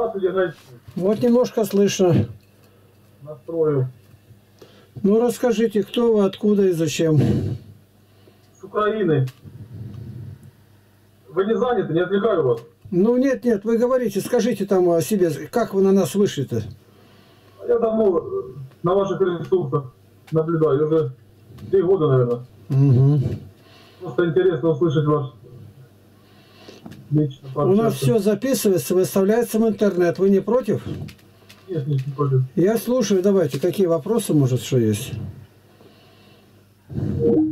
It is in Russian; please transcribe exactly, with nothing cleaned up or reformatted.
Вот немножко слышно. Настрою. Ну расскажите, кто вы, откуда и зачем? С Украины. Вы не заняты, не отвлекаю вас? Ну нет, нет, вы говорите, скажите там о себе, как вы на нас вышли-то? Я давно на ваших ресурсах наблюдаю, уже три года, наверное. Угу. Просто интересно услышать ваш лично. У нас все записывается, выставляется в интернет. Вы не против? Нет, нет, не против. Я слушаю, давайте, какие вопросы, может, что есть?